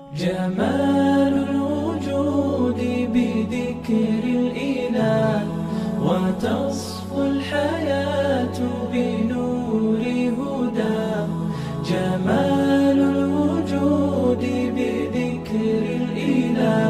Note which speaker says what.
Speaker 1: جمال الوجود بذكر الإله، وتصفو الحياة بنور هداه. جمال الوجود بذكر الإله،